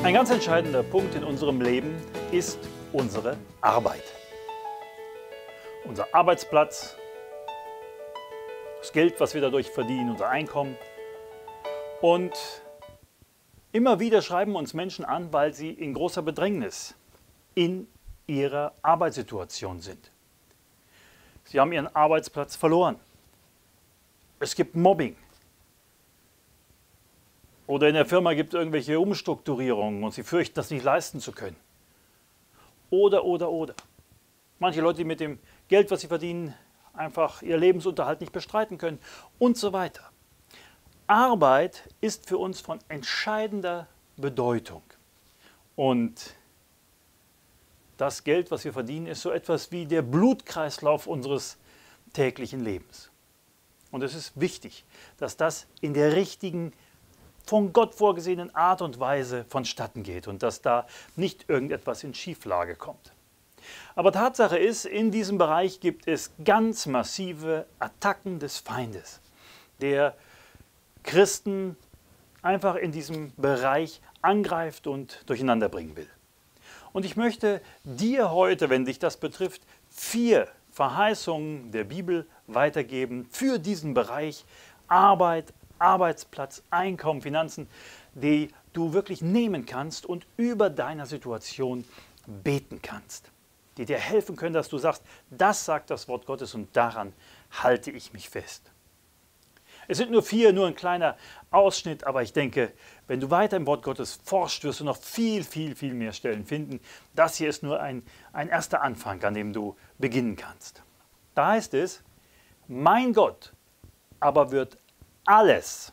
Ein ganz entscheidender Punkt in unserem Leben ist unsere Arbeit. Unser Arbeitsplatz, das Geld, was wir dadurch verdienen, unser Einkommen. Und immer wieder schreiben uns Menschen an, weil sie in großer Bedrängnis in ihrer Arbeitssituation sind. Sie haben ihren Arbeitsplatz verloren. Es gibt Mobbing. Oder in der Firma gibt es irgendwelche Umstrukturierungen und sie fürchten, das nicht leisten zu können. Oder. Manche Leute, die mit dem Geld, was sie verdienen, einfach ihr Lebensunterhalt nicht bestreiten können und so weiter. Arbeit ist für uns von entscheidender Bedeutung. Und das Geld, was wir verdienen, ist so etwas wie der Blutkreislauf unseres täglichen Lebens. Und es ist wichtig, dass das in der richtigen, von Gott vorgesehenen Art und Weise vonstatten geht und dass da nicht irgendetwas in Schieflage kommt. Aber Tatsache ist, in diesem Bereich gibt es ganz massive Attacken des Feindes, der Christen einfach in diesem Bereich angreift und durcheinander bringen will. Und ich möchte dir heute, wenn dich das betrifft, 4 Verheißungen der Bibel weitergeben für diesen Bereich Arbeit, Arbeitsplatz, Einkommen, Finanzen, die du wirklich nehmen kannst und über deiner Situation beten kannst, die dir helfen können, dass du sagst, das sagt das Wort Gottes und daran halte ich mich fest. Es sind nur 4, nur ein kleiner Ausschnitt, aber ich denke, wenn du weiter im Wort Gottes forschst, wirst du noch viel mehr Stellen finden. Das hier ist nur ein erster Anfang, an dem du beginnen kannst. Da heißt es, mein Gott aber wird alles,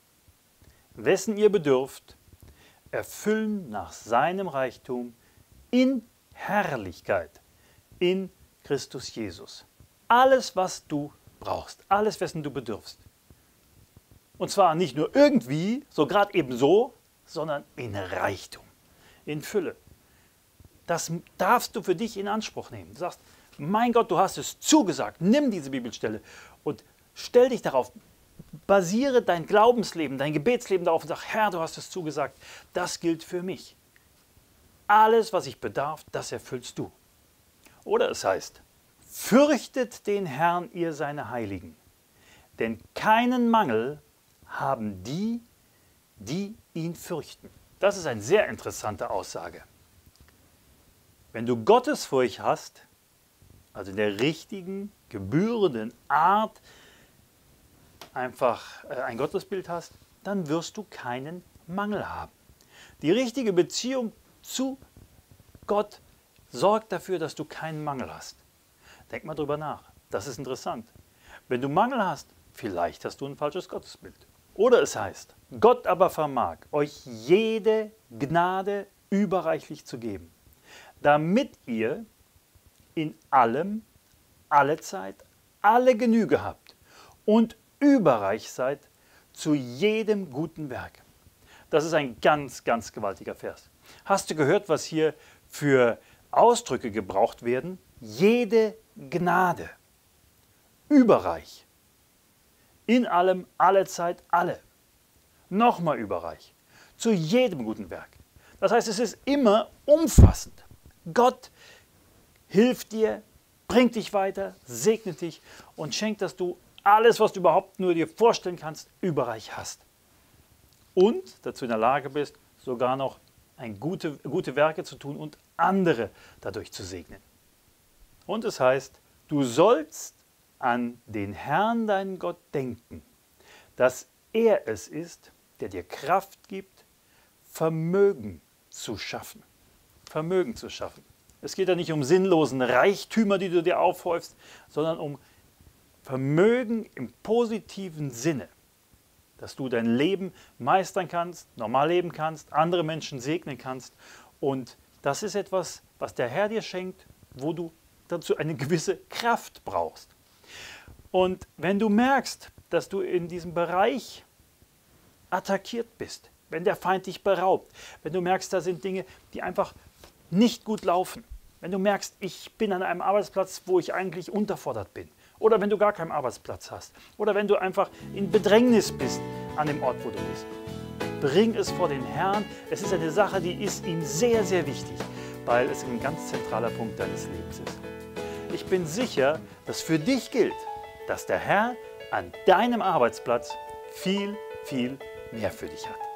wessen ihr bedürft, erfüllen nach seinem Reichtum in Herrlichkeit, in Christus Jesus. Alles, was du brauchst, alles, wessen du bedürfst. Und zwar nicht nur irgendwie, so gerade eben so, sondern in Reichtum, in Fülle. Das darfst du für dich in Anspruch nehmen. Du sagst, mein Gott, du hast es zugesagt, nimm diese Bibelstelle und stell dich darauf, basiere dein Glaubensleben, dein Gebetsleben darauf und sag, Herr, du hast es zugesagt, das gilt für mich. Alles, was ich bedarf, das erfüllst du. Oder es heißt, fürchtet den Herrn, ihr seine Heiligen, denn keinen Mangel haben die, die ihn fürchten. Das ist eine sehr interessante Aussage. Wenn du Gottesfurcht hast, also in der richtigen, gebührenden Art, einfach ein Gottesbild hast, dann wirst du keinen Mangel haben. Die richtige Beziehung zu Gott sorgt dafür, dass du keinen Mangel hast. Denk mal drüber nach. Das ist interessant. Wenn du Mangel hast, vielleicht hast du ein falsches Gottesbild. Oder es heißt, Gott aber vermag, euch jede Gnade überreichlich zu geben, damit ihr in allem, allezeit, alle Genüge habt und überreich seid zu jedem guten Werk. Das ist ein ganz gewaltiger Vers. Hast du gehört, was hier für Ausdrücke gebraucht werden? Jede Gnade, überreich, in allem, allezeit, alle, nochmal überreich, zu jedem guten Werk. Das heißt, es ist immer umfassend. Gott hilft dir, bringt dich weiter, segnet dich und schenkt, dass du alles, was du überhaupt nur dir vorstellen kannst, überreich hast. Und dazu in der Lage bist, sogar noch gute Werke zu tun und andere dadurch zu segnen. Und es heißt, du sollst an den Herrn, deinen Gott, denken, dass er es ist, der dir Kraft gibt, Vermögen zu schaffen. Vermögen zu schaffen. Es geht ja nicht um sinnlosen Reichtümer, die du dir aufhäufst, sondern um Vermögen im positiven Sinne, dass du dein Leben meistern kannst, normal leben kannst, andere Menschen segnen kannst. Und das ist etwas, was der Herr dir schenkt, wo du dazu eine gewisse Kraft brauchst. Und wenn du merkst, dass du in diesem Bereich attackiert bist, wenn der Feind dich beraubt, wenn du merkst, da sind Dinge, die einfach nicht gut laufen, wenn du merkst, ich bin an einem Arbeitsplatz, wo ich eigentlich unterfordert bin, oder wenn du gar keinen Arbeitsplatz hast, oder wenn du einfach in Bedrängnis bist an dem Ort, wo du bist, Bring es vor den Herrn. Es ist eine Sache, die ist ihm sehr, sehr wichtig, weil es ein ganz zentraler Punkt deines Lebens ist. Ich bin sicher, dass für dich gilt, dass der Herr an deinem Arbeitsplatz viel, viel mehr für dich hat.